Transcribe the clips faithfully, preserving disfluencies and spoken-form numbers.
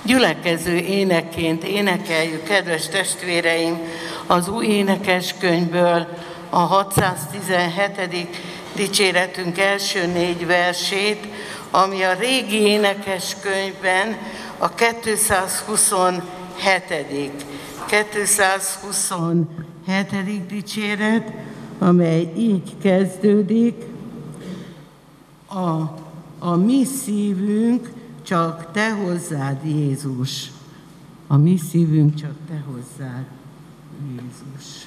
Gyülekező énekként énekeljük, kedves testvéreim, az új énekeskönyvből a hatszáztizenhetedik dicséretünk első négy versét, ami a régi énekeskönyvben a kétszázhuszonhetedik kétszázhuszonhetedik dicséret, amely így kezdődik: a, a mi szívünk csak te hozzád, Jézus. A mi szívünk csak te hozzád, Jézus.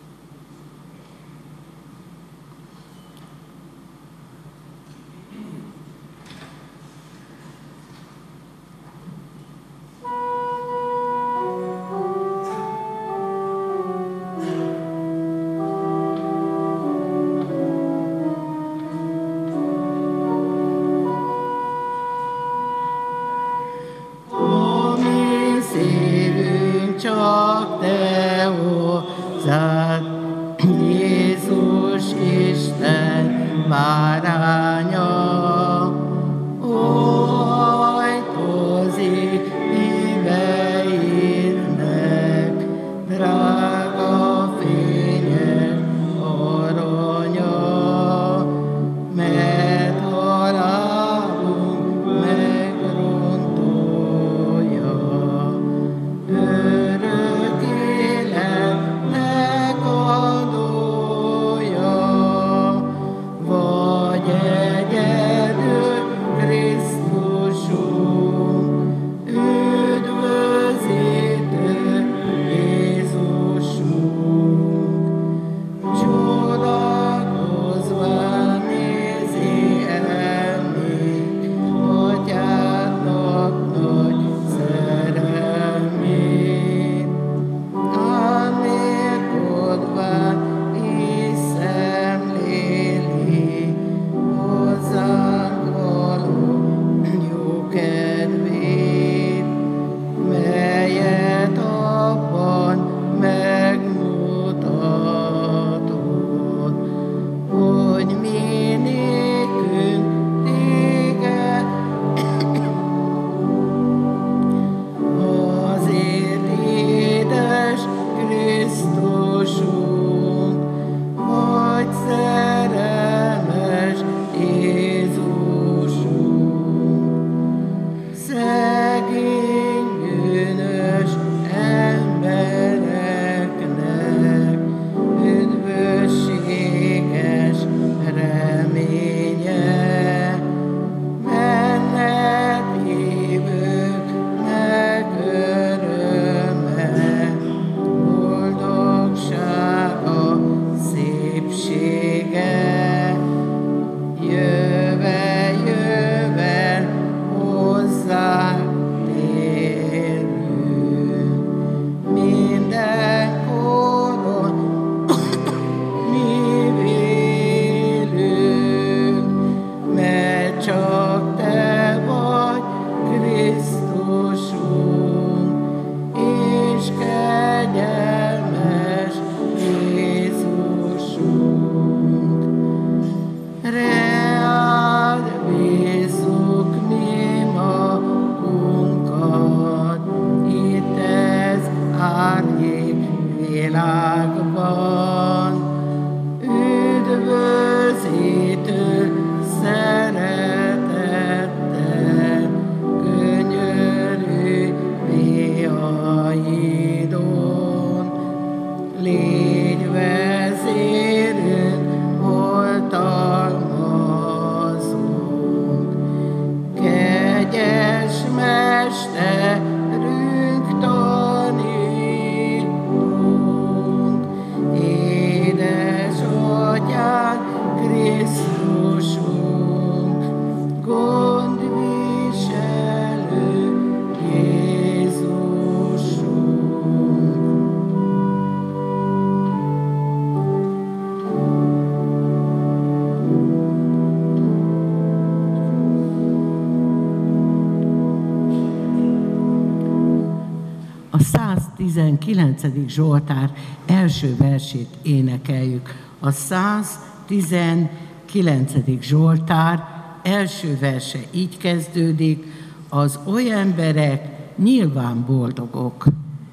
Csak te hozzád, Jézus Isten báránya, hajtozik híveidnek, drága fényes aranya, mert halálunk megrontója. száztizenkilencedik Zsoltár első versét énekeljük. A száztizenkilencedik Zsoltár első verse így kezdődik: az oly emberek nyilván boldogok.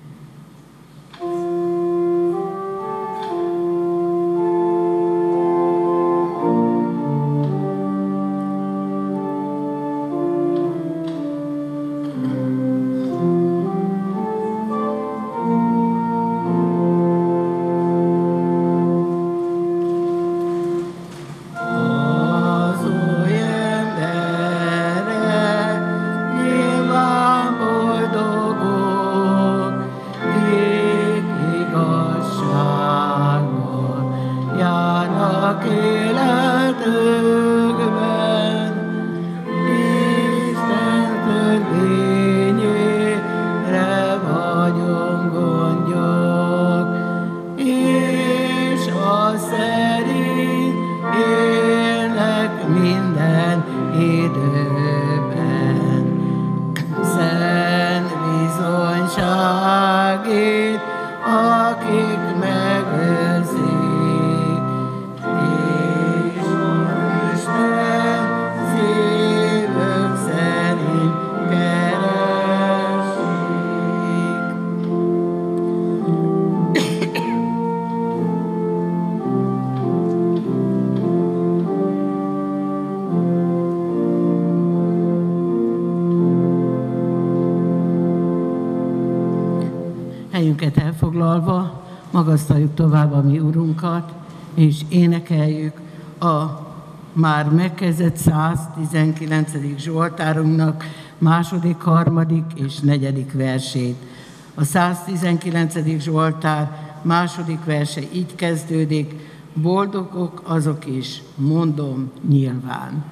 Helyünket elfoglalva, magasztaljuk tovább a mi Urunkat, és énekeljük a már megkezdett száztizenkilencedik Zsoltárunknak második, harmadik és negyedik versét. A száztizenkilencedik Zsoltár második verse így kezdődik: boldogok azok is, mondom nyilván.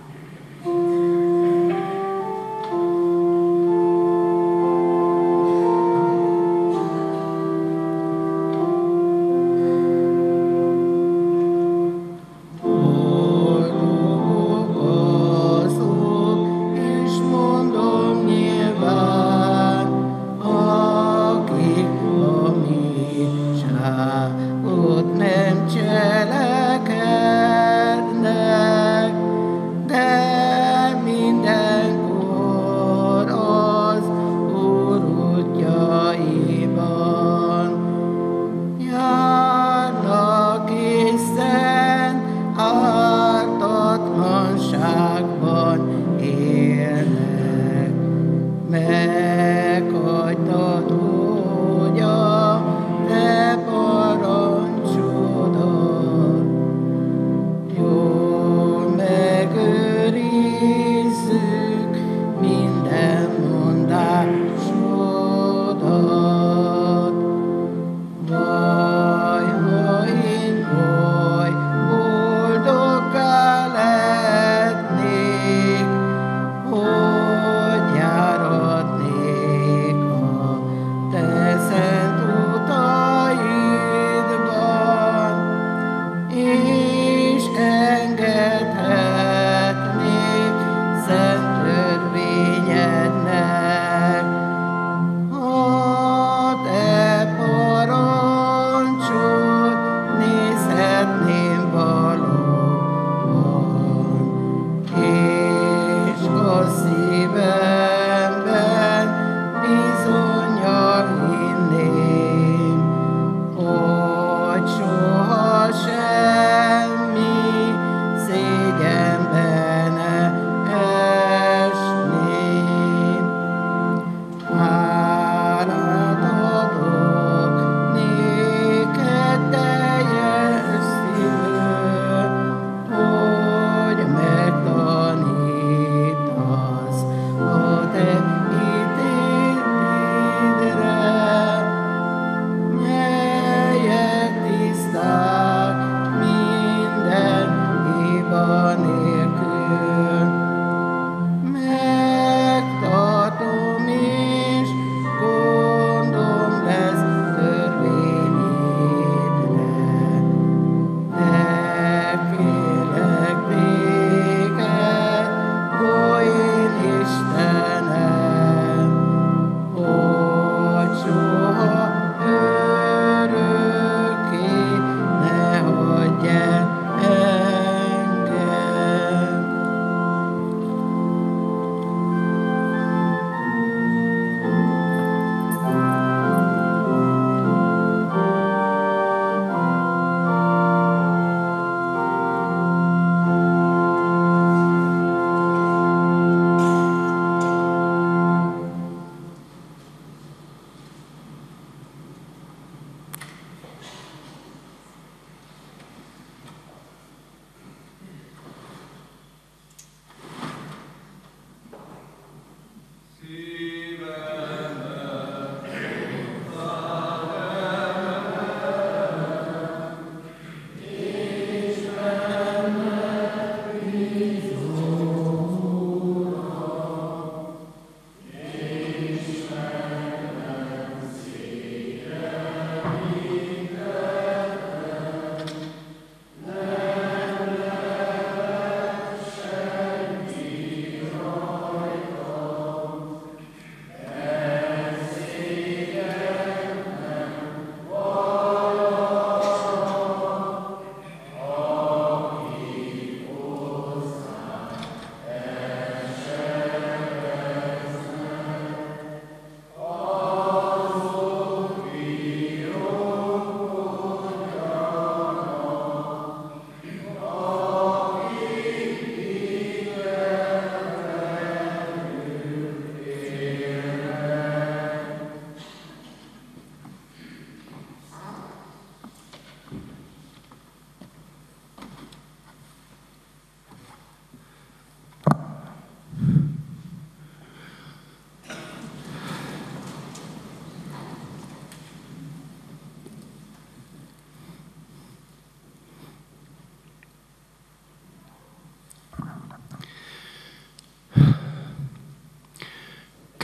Cselekednek, de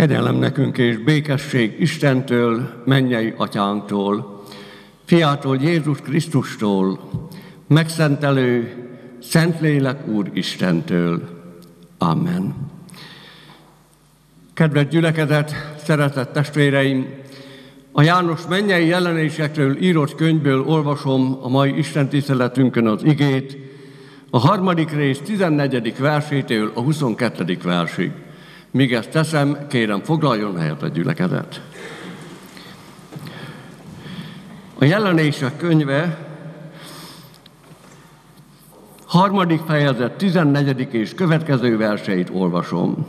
Kegyelem nekünk és békesség Istentől, mennyei Atyánktól, Fiától, Jézus Krisztustól, megszentelő Szentlélek Úr Istentől. Amen. Kedves gyülekezet, szeretett testvéreim! A János mennyei jelenésekről írott könyvből olvasom a mai istentiszteletünkön az igét, a harmadik rész tizennegyedik versétől a huszonkettedik versig. Míg ezt teszem, kérem, foglaljon helyet a gyülekezet. A jelenések könyve harmadik fejezet tizennegyedik és következő verseit olvasom.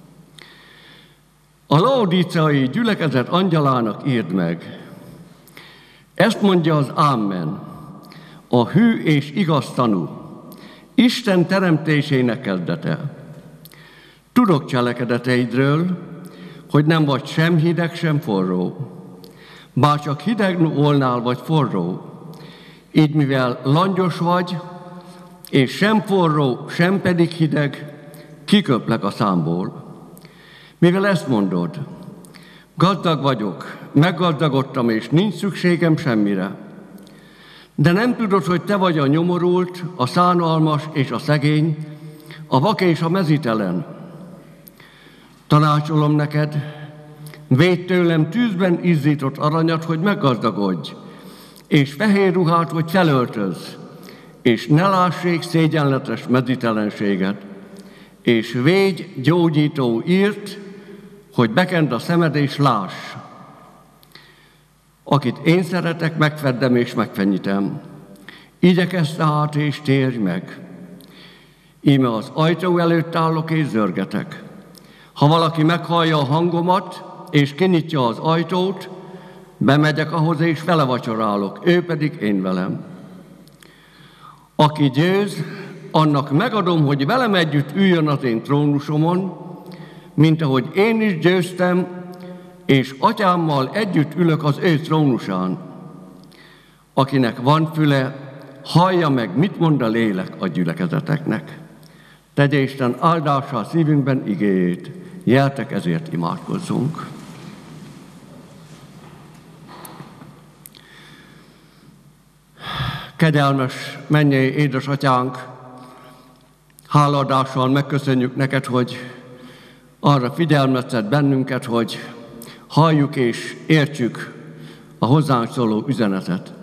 A laodíceai gyülekezet angyalának írd meg. Ezt mondja az Amen, a hű és igaz tanú, Isten teremtésének kezdete. Tudok cselekedeteidről, hogy nem vagy sem hideg, sem forró. Bár csak hideg volnál vagy forró, így mivel langyos vagy, és sem forró, sem pedig hideg, kiköplek a számból. Mivel ezt mondod, gazdag vagyok, meggazdagodtam, és nincs szükségem semmire. De nem tudod, hogy te vagy a nyomorult, a szánalmas és a szegény, a vak és a mezítelen. Tanácsolom neked, védd tőlem tűzben izzított aranyat, hogy meggazdagodj, és fehér ruhát, hogy felöltözz, és ne lássék szégyenletes mezítelenséget, és védj gyógyító írt, hogy bekend a szemed és láss. Akit én szeretek, megfeddem és megfenyítem. Igyekezz tehát és térj meg. Íme az ajtó előtt állok és zörgetek. Ha valaki meghallja a hangomat, és kinyitja az ajtót, bemegyek ahhoz, és vele vacsorálok, ő pedig én velem. Aki győz, annak megadom, hogy velem együtt üljön az én trónusomon, mint ahogy én is győztem, és atyámmal együtt ülök az ő trónusán. Akinek van füle, hallja meg, mit mond a lélek a gyülekezeteknek. Tegye Isten áldása a szívünkben igéjét, jeltek ezért imádkozzunk. Kegyelmes mennyei édesatyánk, hálaadással megköszönjük neked, hogy arra figyelmeztet bennünket, hogy halljuk és értsük a hozzánk szóló üzenetet.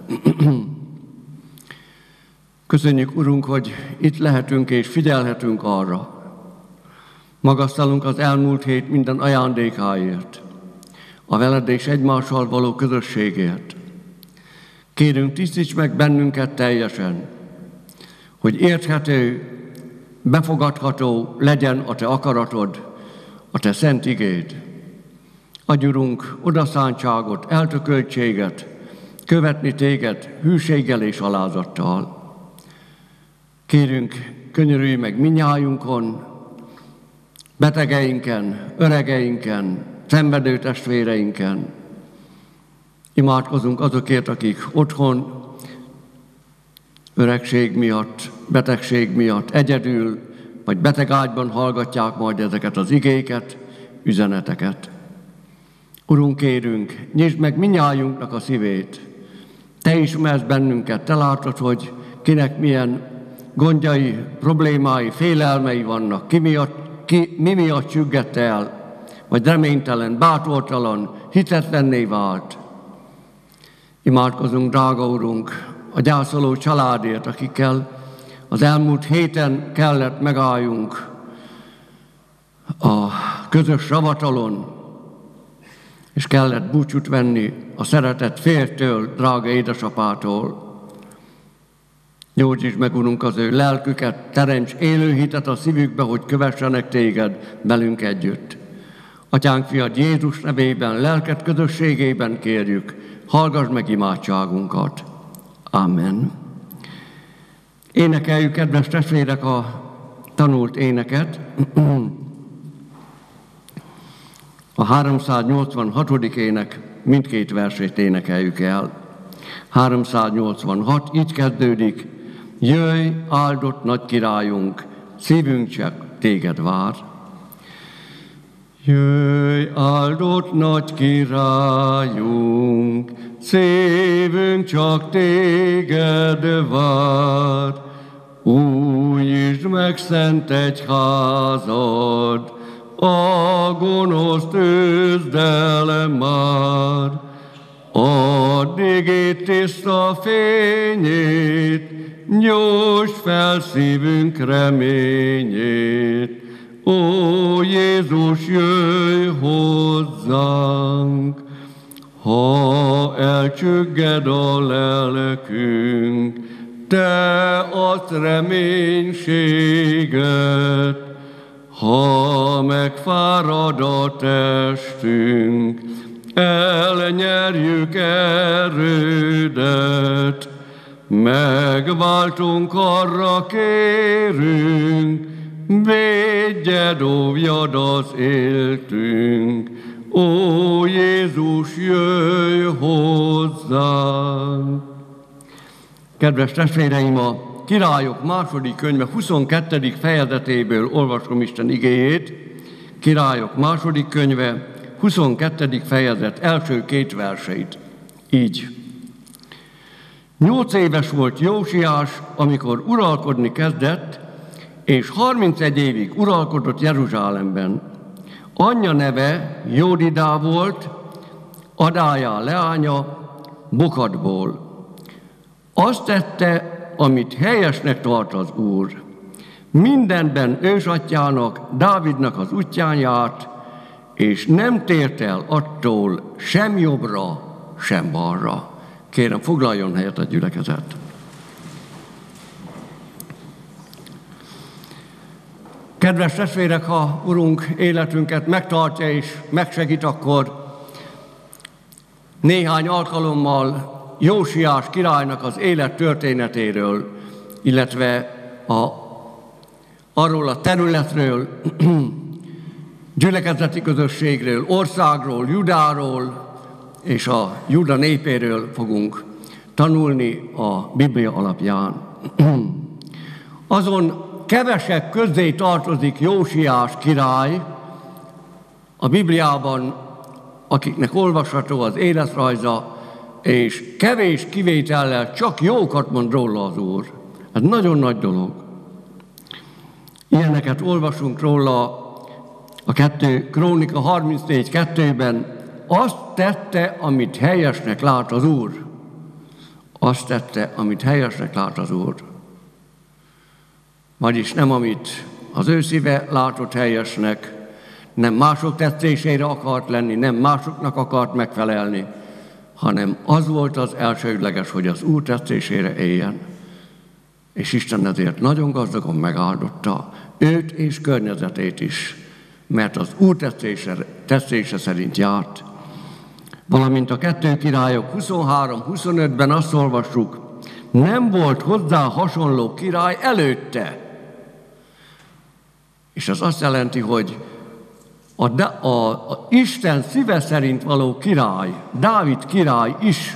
Köszönjük, Urunk, hogy itt lehetünk és figyelhetünk arra. Magasztalunk az elmúlt hét minden ajándékáért, a veled és egymással való közösségért. Kérünk, tisztíts meg bennünket teljesen, hogy érthető, befogadható legyen a te akaratod, a te szent igéd. Adj, Urunk, odaszántságot, eltököltséget, követni téged hűséggel és alázattal. Kérünk, könyörülj meg minnyájunkon, betegeinken, öregeinken, szenvedő testvéreinken. Imádkozunk azokért, akik otthon öregség miatt, betegség miatt egyedül, vagy betegágyban hallgatják majd ezeket az igéket, üzeneteket. Urunk, kérünk, nyisd meg minnyájunknak a szívét. Te ismersz bennünket, te látod, hogy kinek milyen gondjai, problémái, félelmei vannak, ki miatt, ki, mi miatt csüggett el, vagy reménytelen, bátortalan, hitetlenné vált. Imádkozunk, drága Urunk, a gyászoló családért, akikkel az elmúlt héten kellett megálljunk a közös ravatalon, és kellett búcsút venni a szeretett férjtől, drága édesapától. Gyógyítsd meg, Urunk, az ő lelküket, teremts élő hitet a szívükbe, hogy kövessenek téged velünk együtt. Atyánk, fiad Jézus nevében, lelked közösségében kérjük, hallgass meg imádságunkat. Amen. Énekeljük, kedves testvérek, a tanult éneket. A háromszáznyolcvanhatodik ének mindkét versét énekeljük el. háromszáznyolcvanhat, így kezdődik: jöjj, áldott nagy királyunk, szívünk csak téged vár. Jöjj, áldott nagy királyunk, szívünk csak téged vár, újítsd meg szent egyházad, a gonoszt őzd el már. Addig itt tiszta fényét, nyújtsd fel szívünk reményét. Ó, Jézus, jöjj hozzánk! Ha elcsügged a lelkünk, te adsz reménységet, ha megfárad a testünk, elnyerjük erődet, megváltunk, arra kérünk, védjed, óvjad az éltünk. Ó, Jézus, jöjj hozzánk! Kedves testvéreim, a Királyok második könyve huszonkettedik fejezetéből olvasom Isten igéjét. Királyok második könyve huszonkettedik fejezet első két verseit. Így. Nyolc éves volt Jósiás, amikor uralkodni kezdett, és harmincegy évig uralkodott Jeruzsálemben. Anyja neve Jódidá volt, Adájá leánya Bokatból. Azt tette, amit helyesnek tart az Úr. Mindenben ősatyjának, Dávidnak az útján járt, és nem tért el attól sem jobbra, sem balra. Kérem, foglaljon helyet a gyülekezet. Kedves testvérek, ha Urunk életünket megtartja és megsegít, akkor néhány alkalommal Jósiás királynak az élet történetéről, illetve a, arról a területről, gyülekezeti közösségről, országról, Judáról és a Juda népéről fogunk tanulni a Biblia alapján. Azon kevesek közé tartozik Jósiás király a Bibliában, akiknek olvasható az életrajza, és kevés kivétellel csak jókat mond róla az Úr. Ez nagyon nagy dolog. Ilyeneket olvasunk róla a kettő, Krónika harmincnégy kettőben. Azt tette, amit helyesnek lát az Úr. Azt tette, amit helyesnek lát az Úr. Vagyis nem amit az ő szíve látott helyesnek, nem mások tetszésére akart lenni, nem másoknak akart megfelelni, hanem az volt az elsődleges, hogy az Úr tetszésére éljen. És Isten ezért nagyon gazdagon megáldotta őt és környezetét is, mert az Úr tetszése, tetszése szerint járt. Valamint a kettő Királyok huszonhárom huszonötben azt olvassuk, nem volt hozzá hasonló király előtte. És ez azt jelenti, hogy a, a, a Isten szíve szerint való király, Dávid király is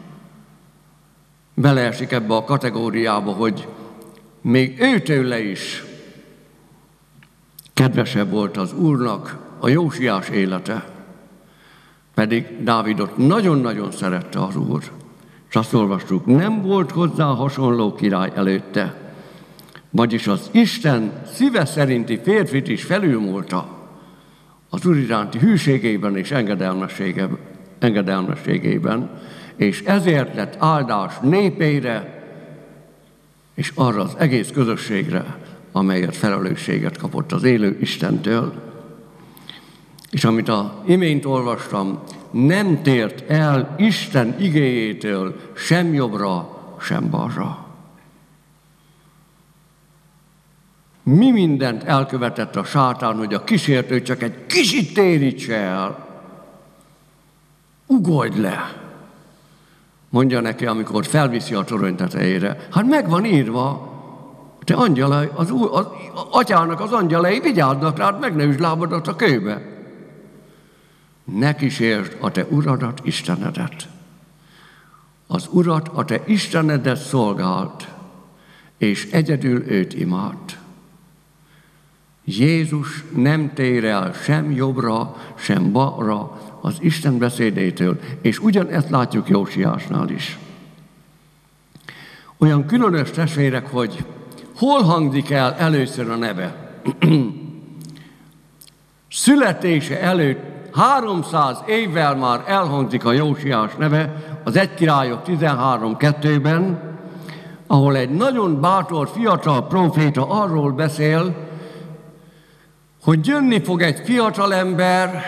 beleesik ebbe a kategóriába, hogy még őtőle is kedvesebb volt az Úrnak a Jósiás élete. Pedig Dávidot nagyon-nagyon szerette az Úr. És azt olvastuk, nem volt hozzá hasonló király előtte. Vagyis az Isten szíve szerinti férfit is felülmúlta az Úr iránti hűségében és engedelmességében, és ezért lett áldás népére, és arra az egész közösségre, amelyet felelősséget kapott az élő Istentől. És amit a imént olvastam, nem tért el Isten igéjétől sem jobbra, sem balra. Mi mindent elkövetett a sátán, hogy a kísértő csak egy kicsit térítse el. Ugorj le! Mondja neki, amikor felviszi a torony tetejére. Hát meg van írva, te angyalai, az, úr, az atyának az angyalai vigyáznak rád, meg ne üsd lábadat a kőbe. Ne kísérd a te uradat, Istenedet. Az Urat, a te Istenedet szolgáld, és egyedül őt imád. Jézus nem tér el sem jobbra, sem balra az Isten beszédétől, és ugyanezt látjuk Jósiásnál is. Olyan különös testvérek, hogy hol hangzik el először a neve. Születése előtt háromszáz évvel már elhangzik a Jósiás neve az egy Királyok tizenhárom kettőben, ahol egy nagyon bátor fiatal próféta arról beszél, hogy jönni fog egy fiatal ember,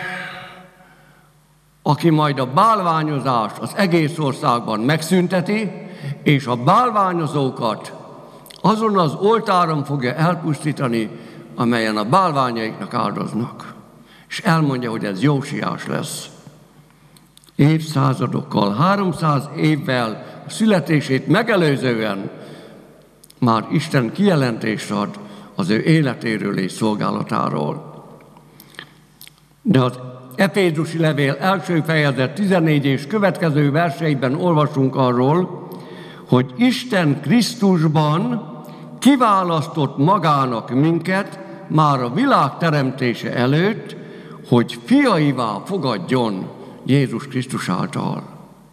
aki majd a bálványozást az egész országban megszünteti, és a bálványozókat azon az oltáron fogja elpusztítani, amelyen a bálványaiknak áldoznak. És elmondja, hogy ez Jósiás lesz. Évszázadokkal, háromszáz évvel a születését megelőzően már Isten kijelentést ad az ő életéről és szolgálatáról. De az Efézusi levél első fejezet tizennégy és következő verseiben olvasunk arról, hogy Isten Krisztusban kiválasztott magának minket már a világ teremtése előtt, hogy fiaivá fogadjon Jézus Krisztus által.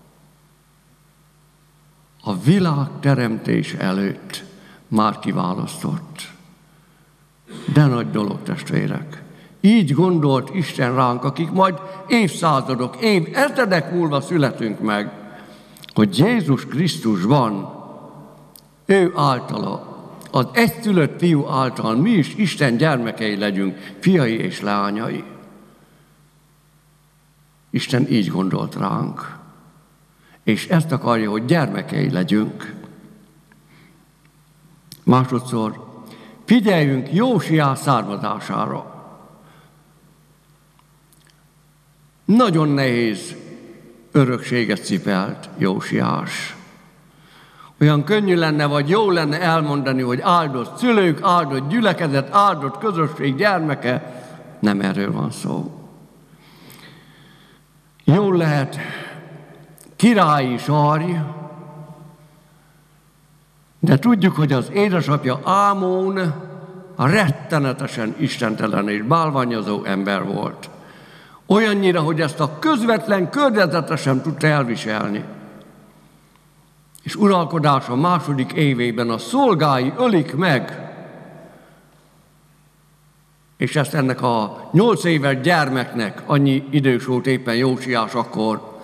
A világ teremtése előtt már kiválasztott. De nagy dolog, testvérek. Így gondolt Isten ránk, akik majd évszázadok, év ezredek múlva születünk meg, hogy Jézus Krisztusban, ő általa, az egyszülött fiú által mi is Isten gyermekei legyünk, fiai és leányai. Isten így gondolt ránk, és ezt akarja, hogy gyermekei legyünk. Másodszor, figyeljünk Jósiás származására. Nagyon nehéz örökséget cipelt Jósiás. Olyan könnyű lenne, vagy jó lenne elmondani, hogy áldott szülők, áldott gyülekezet, áldott közösség gyermeke. Nem erről van szó. Jól lehet királyi sarj, de tudjuk, hogy az édesapja Ámon a rettenetesen istentelen és bálványozó ember volt. Olyannyira, hogy ezt a közvetlen környezete sem tudta elviselni. És uralkodása második évében a szolgái ölik meg, és ezt ennek a nyolc éves gyermeknek, annyi idős volt éppen Jósiás akkor,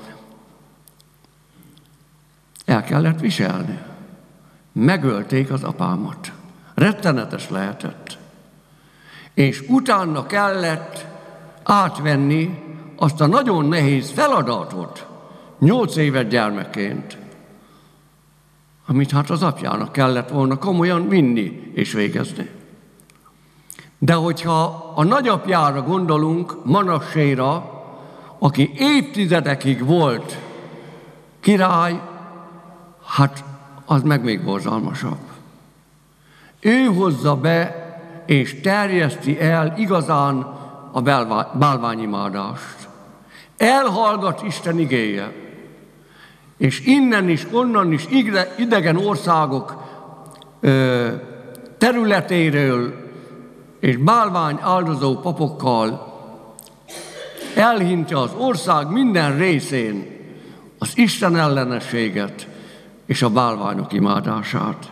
el kellett viselni. Megölték az apámat. Rettenetes lehetett. És utána kellett átvenni azt a nagyon nehéz feladatot, nyolc éves gyermekként, amit hát az apjának kellett volna komolyan vinni és végezni. De hogyha a nagyapjára gondolunk, Manasséra, aki évtizedekig volt király, hát az meg még borzalmasabb. Ő hozza be és terjeszti el igazán a bálványimádást. Elhallgat Isten igéje, és innen is, onnan is idegen országok területéről és bálvány áldozó papokkal elhintja az ország minden részén az Isten ellenességet és a bálványok imádását.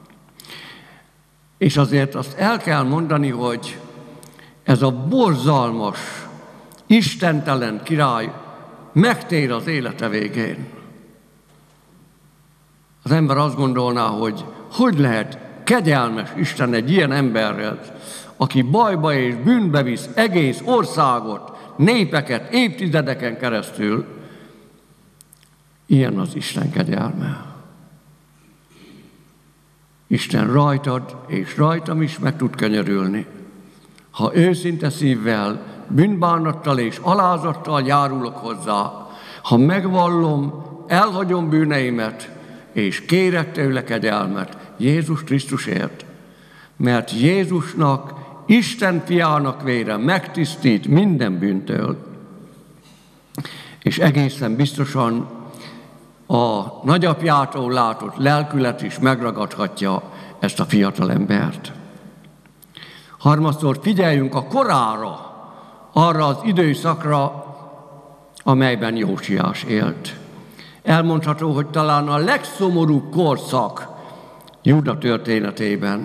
És azért azt el kell mondani, hogy ez a borzalmas, istentelen király megtér az élete végén. Az ember azt gondolná, hogy hogy lehet kegyelmes Isten egy ilyen emberrel, aki bajba és bűnbe visz egész országot, népeket, évtizedeken keresztül. Ilyen az Isten kegyelme. Isten rajtad és rajtam is meg tud könyörülni. Ha őszinte szívvel, bűnbánattal és alázattal járulok hozzá, ha megvallom, elhagyom bűneimet, és kérek tőle kegyelmet Jézus Krisztusért, mert Jézusnak, Isten fiának vére megtisztít minden bűntől. És egészen biztosan a nagyapjától látott lelkület is megragadhatja ezt a fiatal embert. Harmadszor figyeljünk a korára, arra az időszakra, amelyben Jósiás élt. Elmondható, hogy talán a legszomorúbb korszak Júda történetében.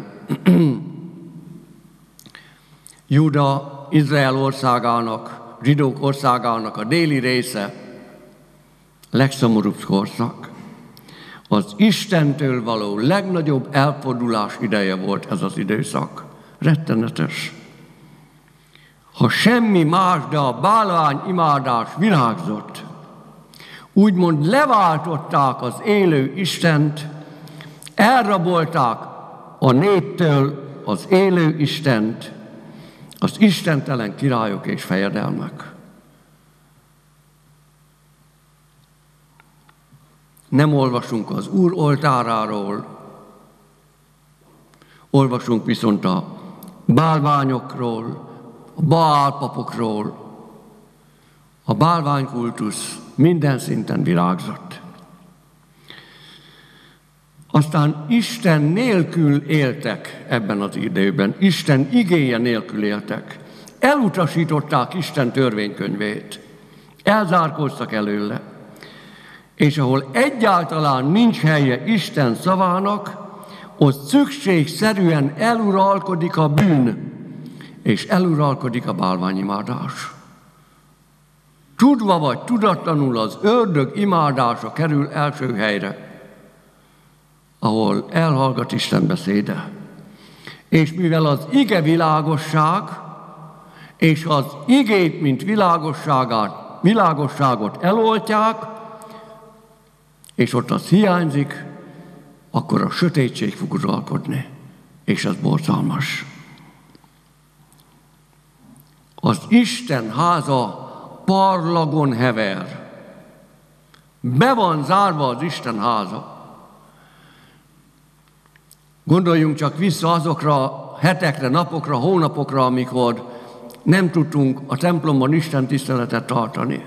Júda Izrael országának, zsidók országának a déli része legszomorúbb korszak. Az Istentől való legnagyobb elfordulás ideje volt ez az időszak. Rettenetes. Ha semmi más, de a bálvány imádás virágzott, úgymond leváltották az élő Istent, elrabolták a néptől az élő Istent, az istentelen királyok és fejedelmek. Nem olvasunk az Úr oltáráról, olvasunk viszont a bálványokról, a bálpapokról. A bálványkultusz minden szinten virágzott. Aztán Isten nélkül éltek ebben az időben, Isten igéje nélkül éltek. Elutasították Isten törvénykönyvét, elzárkóztak előle, és ahol egyáltalán nincs helye Isten szavának, ott szükségszerűen eluralkodik a bűn, és eluralkodik a bálványimádás. Tudva vagy tudatlanul az ördög imádása kerül első helyre, ahol elhallgat Isten beszéde. És mivel az ige világosság, és az igét, mint világosságát, világosságot eloltják, és ott az hiányzik, akkor a sötétség fog uralkodni, és ez borzalmas. Az Isten háza parlagon hever. Be van zárva az Isten háza. Gondoljunk csak vissza azokra a hetekre, napokra, hónapokra, amikor nem tudtunk a templomban Isten tiszteletet tartani.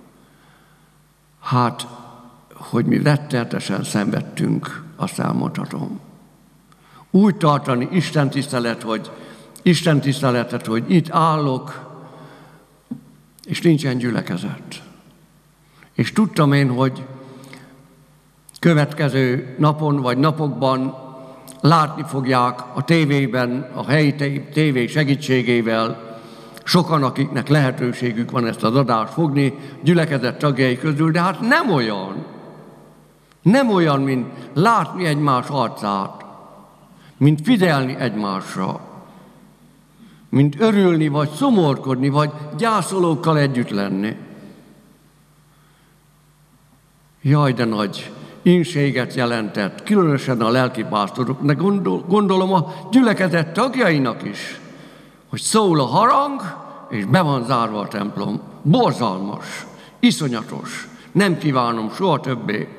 Hát, hogy mi rettenetesen szenvedtünk, azt elmondhatom. Úgy tartani Isten tisztelet, hogy Isten tiszteletet, hogy itt állok, és nincsen gyülekezet. És tudtam én, hogy következő napon vagy napokban látni fogják a tévében, a helyi tévé segítségével sokan, akiknek lehetőségük van ezt az adást fogni, gyülekezet tagjai közül, de hát nem olyan. Nem olyan, mint látni egymás arcát, mint figyelni egymásra, mint örülni, vagy szomorkodni, vagy gyászolókkal együtt lenni. Jaj, de nagy ínséget jelentett, különösen a lelkipásztoroknak, gondol, gondolom a gyülekezet tagjainak is, hogy szól a harang, és be van zárva a templom. Borzalmas, iszonyatos, nem kívánom soha többé.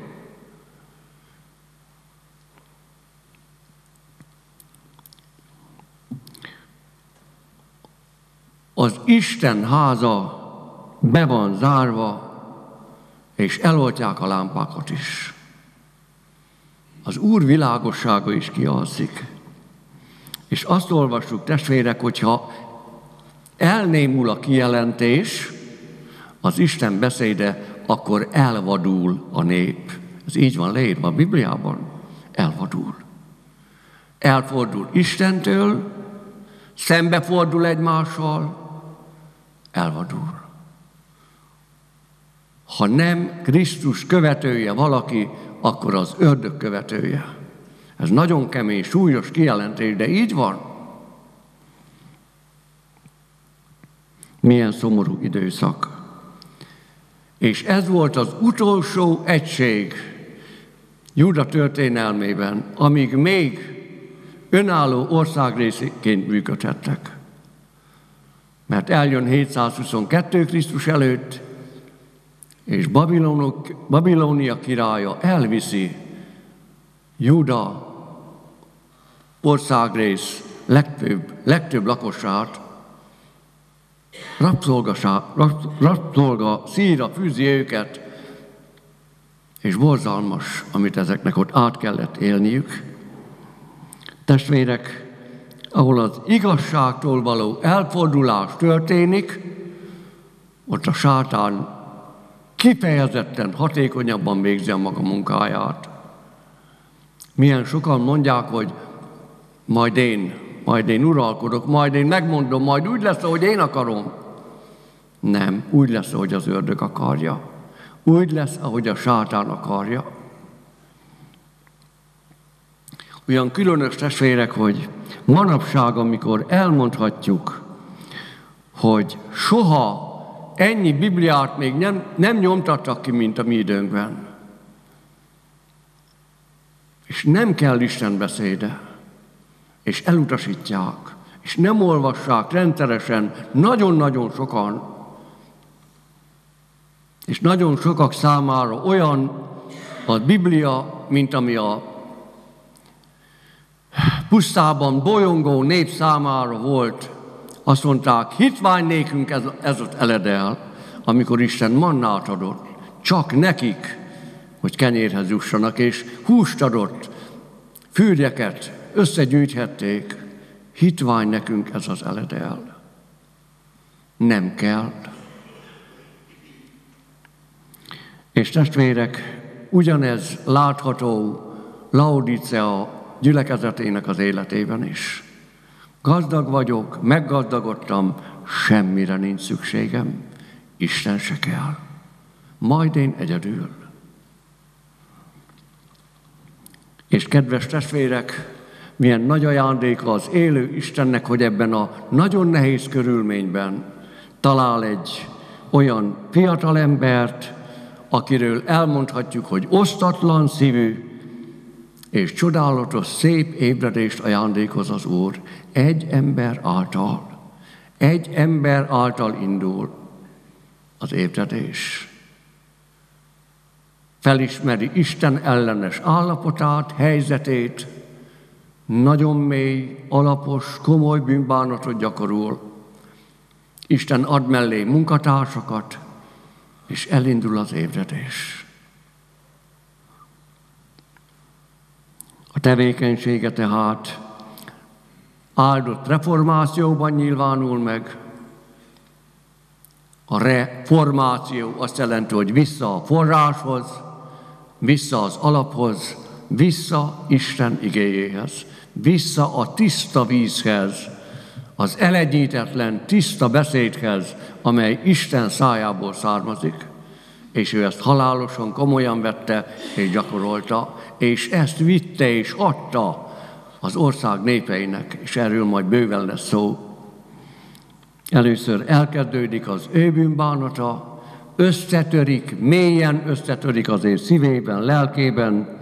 Az Isten háza be van zárva, és eloltják a lámpákat is. Az Úr világossága is kialszik. És azt olvassuk, testvérek, hogyha elnémul a kijelentés, az Isten beszéde, akkor elvadul a nép. Ez így van leírva a Bibliában. Elvadul. Elfordul Istentől, szembefordul egymással, elvadul. Ha nem Krisztus követője valaki, akkor az ördög követője. Ez nagyon kemény, súlyos kijelentés, de így van. Milyen szomorú időszak. És ez volt az utolsó egység Júda történelmében, amíg még önálló országrészként működhettek. Mert eljön hétszázhuszonkettő Krisztus előtt, és Babilonok, Babilónia királya elviszi Júda országrész legtöbb, legtöbb lakosát, rabszolga szíra fűzi őket, és borzalmas, amit ezeknek ott át kellett élniük. Testvérek, ahol az igazságtól való elfordulás történik, ott a sátán kifejezetten hatékonyabban végzi a maga munkáját. Milyen sokan mondják, hogy majd én, majd én uralkodok, majd én megmondom, majd úgy lesz, ahogy én akarom. Nem, úgy lesz, ahogy az ördög akarja. Úgy lesz, ahogy a sátán akarja. Olyan különös testvérek, hogy manapság, amikor elmondhatjuk, hogy soha ennyi Bibliát még nem, nem nyomtattak ki, mint a mi időnkben. És nem kell Isten beszéde, és elutasítják, és nem olvassák rendszeresen, nagyon-nagyon sokan. És nagyon sokak számára olyan a Biblia, mint ami a pusztában bolyongó nép számára volt. Azt mondták, hitvány nékünk ez, ez ott eledel, amikor Isten mannát adott, csak nekik, hogy kenyérhez jussanak, és húst adott, fűrjeket összegyűjthették. Hitvány nekünk ez az eledel. Nem kell. És testvérek, ugyanez látható Laodicea gyülekezetének az életében is. Gazdag vagyok, meggazdagodtam, semmire nincs szükségem, Isten se kell. Majd én egyedül. És kedves testvérek, milyen nagy ajándéka az élő Istennek, hogy ebben a nagyon nehéz körülményben talál egy olyan fiatal embert, akiről elmondhatjuk, hogy osztatlan szívű, és csodálatos, szép ébredést ajándékoz az Úr. Egy ember által, egy ember által indul az ébredés. Felismeri Isten ellenes állapotát, helyzetét, nagyon mély, alapos, komoly bűnbánatot gyakorol. Isten ad mellé munkatársakat, és elindul az ébredés. A tevékenysége tehát áldott reformációban nyilvánul meg. A reformáció azt jelenti, hogy vissza a forráshoz, vissza az alaphoz, vissza Isten igéjéhez, vissza a tiszta vízhez, az elegyítetlen, tiszta beszédhez, amely Isten szájából származik. És ő ezt halálosan komolyan vette és gyakorolta, és ezt vitte és adta az ország népeinek, és erről majd bőven lesz szó. Először elkezdődik az ő bűnbánata, összetörik, mélyen összetörik az ő szívében, lelkében,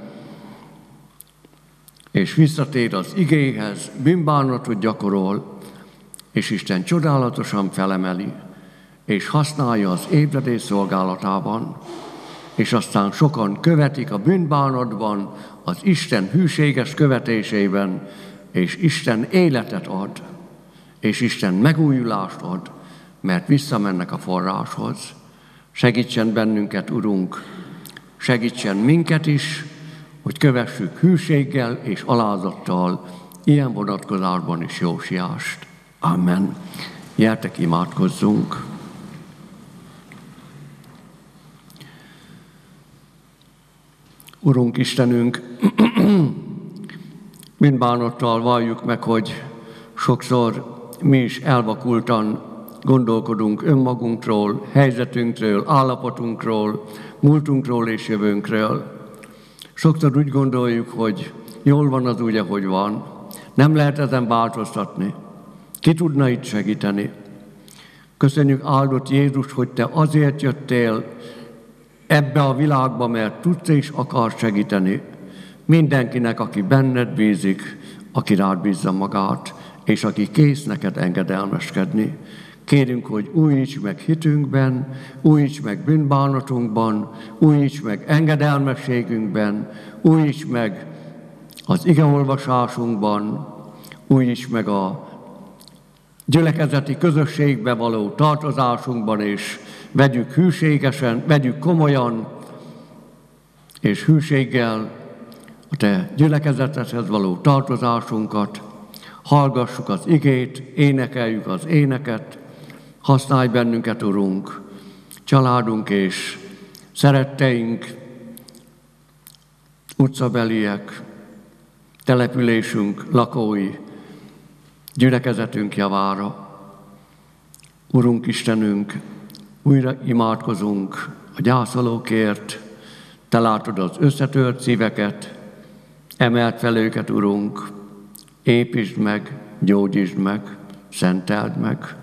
és visszatér az igéhez, bűnbánatot gyakorol, és Isten csodálatosan felemeli, és használja az ébredés szolgálatában, és aztán sokan követik a bűnbánatban, az Isten hűséges követésében, és Isten életet ad, és Isten megújulást ad, mert visszamennek a forráshoz. Segítsen bennünket, Urunk, segítsen minket is, hogy kövessük hűséggel és alázattal ilyen vonatkozásban is Jósiást. Amen. Gyertek, imádkozzunk! Urunk Istenünk, bűnbánattal valljuk meg, hogy sokszor mi is elvakultan gondolkodunk önmagunkról, helyzetünkről, állapotunkról, múltunkról és jövőnkről. Sokszor úgy gondoljuk, hogy jól van az úgy, ahogy van, nem lehet ezen változtatni. Ki tudna itt segíteni? Köszönjük, áldott Jézus, hogy Te azért jöttél ebbe a világba, mert tudsz és akarsz segíteni mindenkinek, aki benned bízik, aki rád bízza magát, és aki kész neked engedelmeskedni. Kérünk, hogy újíts meg hitünkben, újíts meg bűnbánatunkban, újíts meg engedelmességünkben, újíts meg az igeolvasásunkban, újíts meg a gyülekezeti közösségbe való tartozásunkban, és vegyük hűségesen, vegyük komolyan, és hűséggel a Te gyülekezetedhez való tartozásunkat. hallgassuk az igét, énekeljük az éneket, használj bennünket, Urunk, családunk és szeretteink, utcabeliek, településünk lakói, gyülekezetünk javára. Urunk Istenünk, újra imádkozunk a gyászolókért, Te látod az összetört szíveket, emeld fel őket, Urunk, építsd meg, gyógyítsd meg, szenteld meg.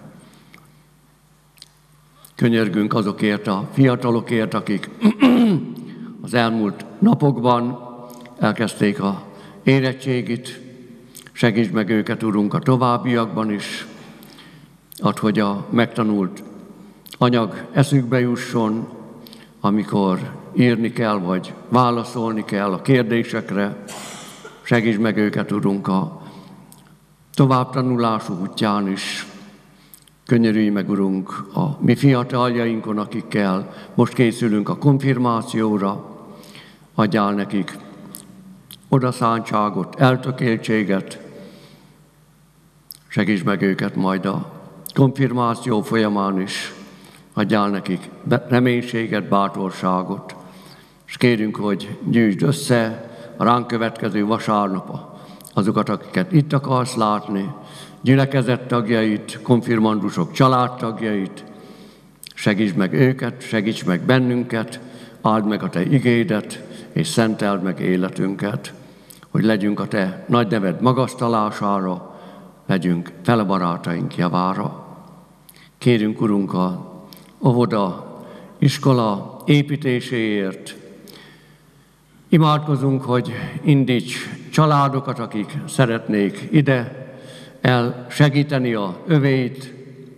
Könyörgünk azokért a fiatalokért, akik az elmúlt napokban elkezdték a érettségit, segítsd meg őket, Urunk, a továbbiakban is, add, hogy a megtanult anyag eszükbe jusson, amikor írni kell, vagy válaszolni kell a kérdésekre. Segítsd meg őket, Urunk, a továbbtanulású útján is. Könyörülj meg, Urunk, a mi fiataljainkon, akikkel most készülünk a konfirmációra. Adjál nekik odaszántságot, eltökéltséget. Segítsd meg őket majd a konfirmáció folyamán is. Adjál nekik reménységet, bátorságot. És kérünk, hogy gyűjtsd össze a ránk következő vasárnap azokat, akiket itt akarsz látni, gyülekezet tagjait, konfirmandusok családtagjait. Segítsd meg őket, segíts meg bennünket, áld meg a Te igédet, és szenteld meg életünket, hogy legyünk a Te nagy neved magasztalására, legyünk fele barátaink javára. Kérünk, Urunk, a óvoda, iskola építéséért. Imádkozunk, hogy indíts családokat, akik szeretnék ide elsegíteni a övét.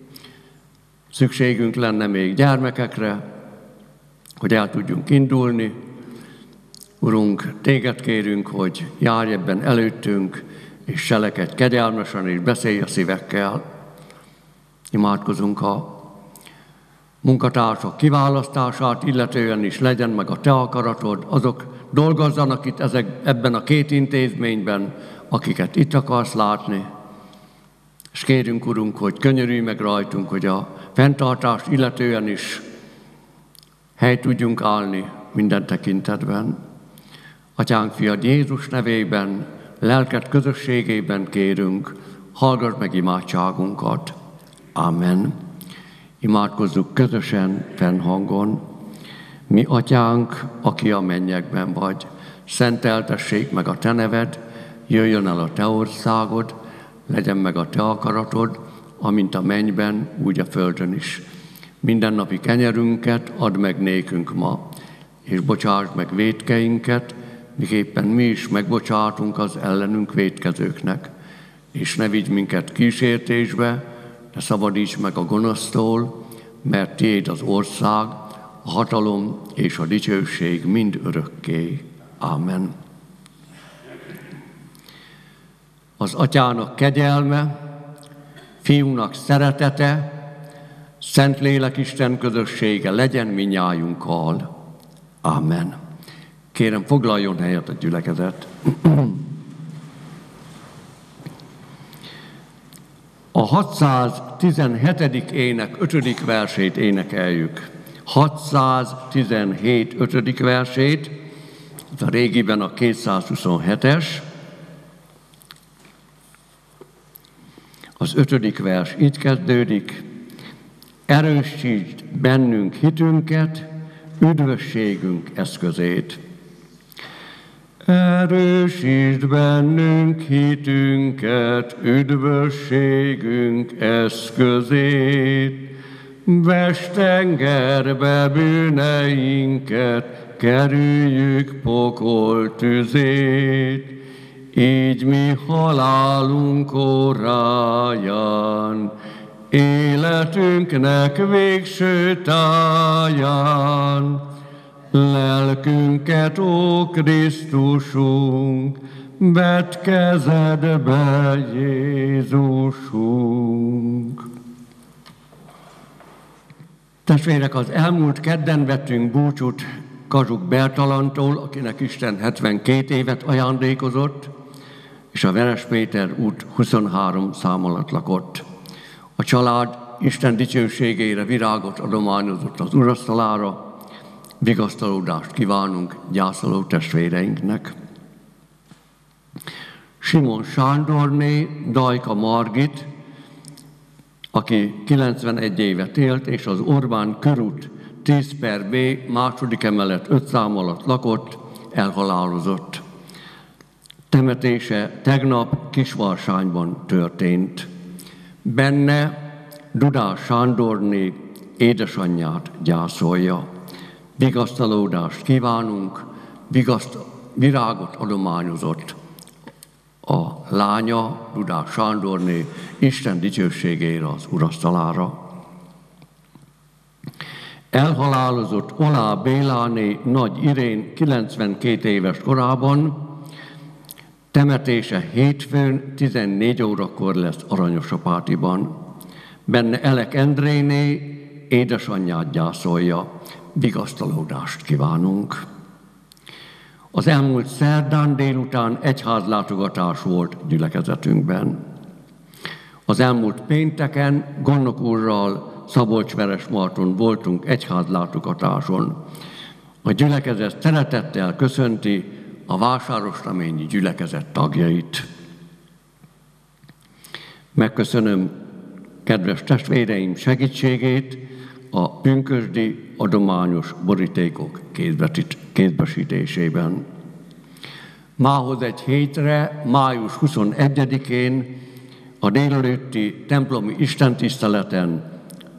Szükségünk lenne még gyermekekre, hogy el tudjunk indulni. Urunk, Téged kérünk, hogy járj ebben előttünk, és cselekedj kegyelmesen, és beszélj a szívekkel. Imádkozunk a munkatársak kiválasztását, illetően is legyen meg a Te akaratod, azok dolgozzanak itt ezek, ebben a két intézményben, akiket itt akarsz látni. És kérünk, Urunk, hogy könyörülj meg rajtunk, hogy a fenntartást illetően is helyt tudjunk állni minden tekintetben. Atyánk, Fiad Jézus nevében, lelked közösségében kérünk, hallgass meg imádságunkat. Amen. Imádkozzuk közösen, fennhangon. Mi, Atyánk, aki a mennyekben vagy, szenteltessék meg a Te neved, jöjjön el a Te országod, legyen meg a Te akaratod, amint a mennyben, úgy a földön is. Mindennapi kenyerünket add meg nékünk ma, és bocsásd meg vétkeinket, miképpen mi is megbocsátunk az ellenünk vétkezőknek. És ne vigy minket kísértésbe, de szabadíts meg a gonosztól, mert Tiéd az ország, a hatalom és a dicsőség mind örökké. Ámen. Az Atyának kegyelme, Fiúnak szeretete, Szentlélek Isten közössége legyen mindnyájunkkal. Ámen. Kérem, foglaljon helyet a gyülekezet. A hatszáztizenhetedik ének ötödik versét énekeljük. hatszáztizenhét ötödik versét, ez a régiben a kétszázhuszonhetes. Az ötödik vers így kezdődik. Erősítsd bennünk hitünket, üdvösségünk eszközét. Erősítsd bennünk hitünket, üdvösségünk eszközét. Vesd tengerbe bűneinket, kerüljük pokol tüzét. Így mi halálunk óráján, életünknek végső táján, lelkünket, ó Krisztusunk, vedd kezedbe, Jézusunk. Testvérek, az elmúlt kedden vettünk búcsút Kazsuk Bertalantól, akinek Isten hetvenkét évet ajándékozott, és a Veres Péter út huszonhárom szám alatt lakott. A család Isten dicsőségére virágot adományozott az urasztalára, vigasztalódást kívánunk gyászoló testvéreinknek. Simon Sándorné, Dajka Margit, aki kilencvenegy évet élt, és az Orbán körút tíz per B második emelet öt szám alatt lakott, elhalálozott. Temetése tegnap Kisvarsányban történt. Benne Dudás Sándorné édesanyját gyászolja. Vigasztalódást kívánunk, vigaszt, virágot adományozott a lánya, Dudás Sándorné, Isten dicsőségére az urasztalára. Elhalálozott Olá Béláné Nagy Irén kilencvenkét éves korában, temetése hétfőn tizennégy órakor lesz Aranyosapátiban. Benne Elek Endréné édesanyját gyászolja, vigasztalódást kívánunk. Az elmúlt szerdán délután egyházlátogatás volt gyülekezetünkben. Az elmúlt pénteken Gondnok úrral Szabolcs-Veresmarton voltunk egyházlátogatáson. A gyülekezet szeretettel köszönti a Vásárosnaményi gyülekezet tagjait. Megköszönöm kedves testvéreim segítségét a pünkösdi adományos borítékok kézbesítésében. Mához egy hétre, május huszonegyedikén a délelőtti templomi istentiszteleten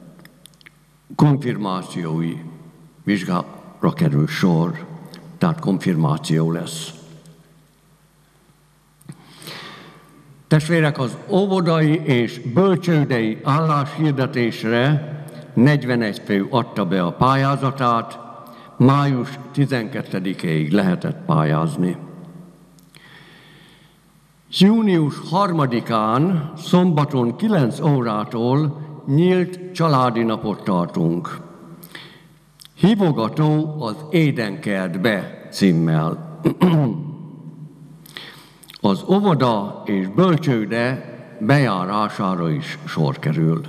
konfirmációi vizsgára kerül sor, tehát konfirmáció lesz. Testvérek, az óvodai és bölcsődei álláshirdetésre negyvenegy fő adta be a pályázatát, május tizenkettedikéig lehetett pályázni. Június harmadikán, szombaton kilenc órától nyílt családi napot tartunk. Hívogató az Édenkertbe címmel. Az óvoda és bölcsőde bejárására is sor kerül.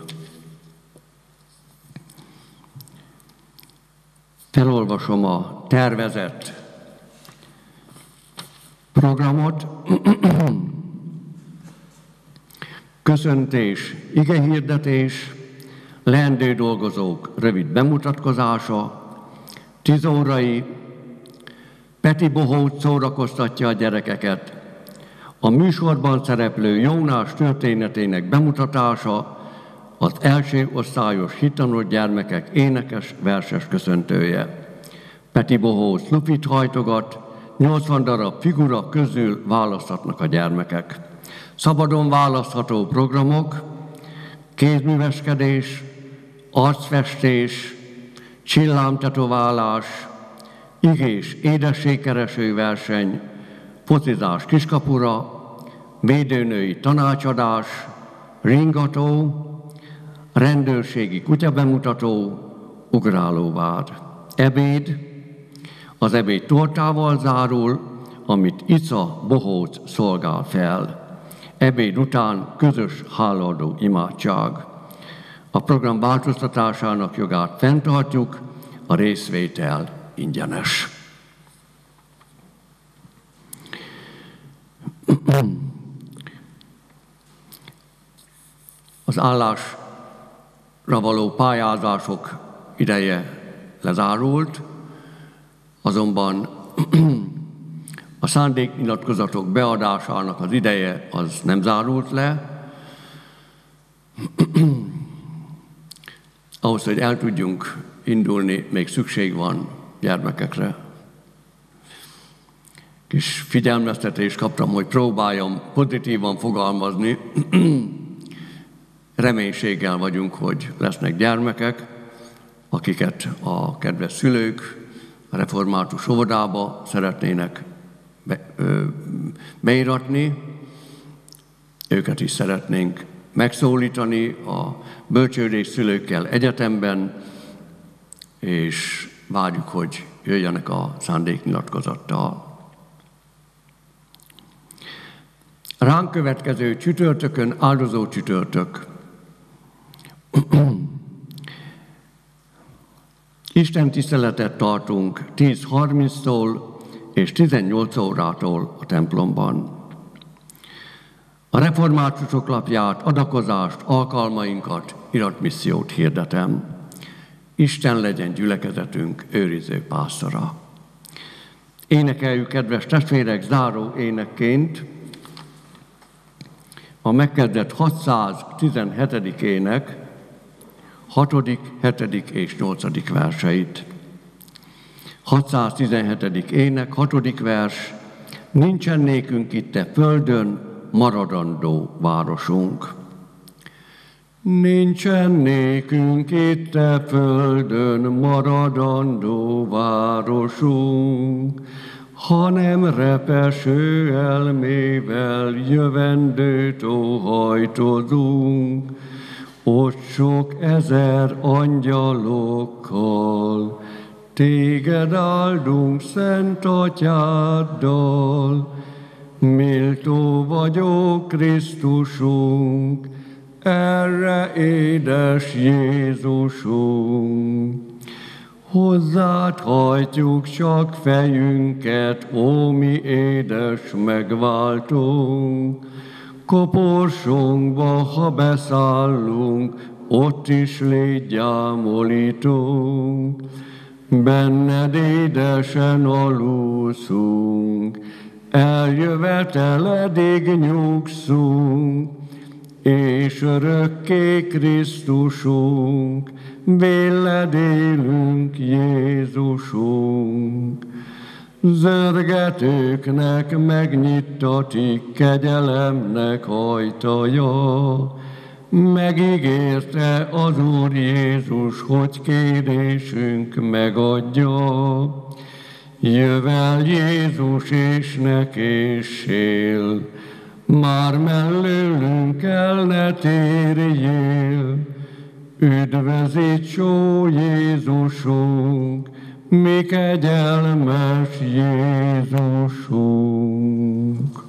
Felolvasom a tervezett programot. Köszöntés, igehirdetés, leendő dolgozók rövid bemutatkozása, tíz órai, Peti Bohóc szórakoztatja a gyerekeket, a műsorban szereplő Jónás történetének bemutatása, az első osztályos hittanult gyermekek énekes verses köszöntője. Peti Bohóc lufit hajtogat, nyolcvan darab figura közül választhatnak a gyermekek. Szabadon választható programok, kézműveskedés, arcfestés, csillámtetoválás, igés édességkereső verseny, focizás kiskapura, védőnői tanácsadás, ringató, rendőrségi kutyabemutató, ugrálóvád. Ebéd, az ebéd tortával zárul, amit Ica Bohóc szolgál fel. Ebéd után közös hálaadó imádság. A program változtatásának jogát fenntartjuk, a részvétel ingyenes. Az állásra való pályázások ideje lezárult, azonban a szándéknyilatkozatok beadásának az ideje az nem zárult le. Ahhoz, hogy el tudjunk indulni, még szükség van gyermekekre. Kis figyelmeztetést kaptam, hogy próbáljam pozitívan fogalmazni. Reménységgel vagyunk, hogy lesznek gyermekek, akiket a kedves szülők a református óvodába szeretnének be, ö, beíratni. Őket is szeretnénk megszólítani a bölcsődés szülőkkel egyetemben, és várjuk, hogy jöjjenek a szándéknyilatkozattal. Ránk következő csütörtökön áldozó csütörtök. Isten tiszteletet tartunk tíz harminctól és tizennyolc órától a templomban. A reformátusok lapját, adakozást, alkalmainkat, iratmissziót hirdetem. Isten legyen gyülekezetünk őriző pásztora. Énekeljük, kedves testvérek, záró énekként a megkezdett hatszáztizenhetedik ének hatodik, hetedik és nyolcadik verseit. hatszáztizenhetedik ének, hatodik vers. Nincsen nékünk itt a földön maradandó városunk. Nincsen nékünk itt a földön maradandó városunk, hanem repeső elmével jövendőt óhajtozunk, ott sok ezer angyalokkal, téged áldunk szent atyáddal, méltó vagyok Krisztusunk, erre édes Jézusunk. Hozzád hajtjuk csak fejünket, ó mi édes megváltunk, koporsónkba, ha beszállunk, ott is légy gyámolítunk. Benned édesen alúszunk, eljöveteledig nyugszunk, és örökké Krisztusunk, véled élünk Jézusunk. Zörgetőknek megnyittatik kegyelemnek ajtaja, megígérte az Úr Jézus, hogy kérésünk megadja. Jövel Jézus és ne késsél, már mellőlünk el ne térjél. Üdvözíts, ó Jézusunk, mi kegyelmes Jézusunk!